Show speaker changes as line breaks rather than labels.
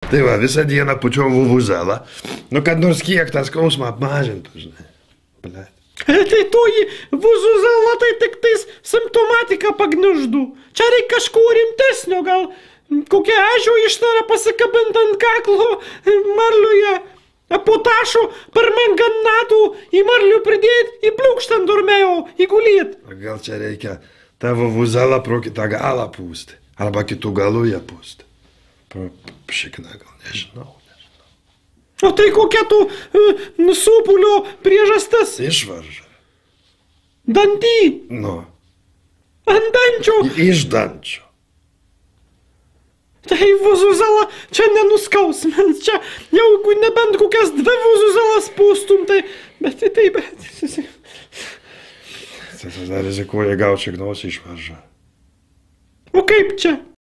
Tai va, visą dieną pučiau vuvuzelą. Nu, kad nors kiek tą skausmą apmažintų, žinai. Blet.
Tai toji vuvuzela tai tik tais simptomatika pagniuždų. Čia reikia kažko rimtesnio, gal kokia ežio ištara pasikabint ant kaklo marliuje. Potašo per manganatų į marlių pridėt, į pliukštą ant durmėjo, įgulėt.
Gal čia reikia tą vuvuzelą pro kitą galą pūsti. Arba kitų galų ją pūsti. Šikna gal, nežinau.
O tai kokia tų sūpulio priežastis?
Išvarža.
Dantį.
Nu.
Ant dančio.
Iš dančio.
Tai vuvuzela čia nenuskausmins, čia jau nebent kokias 2 vuvuzelas pūstum, tai... Bet...
Tai tada rizikuoja gauti šiek nosį išvaržą.
O kaip čia?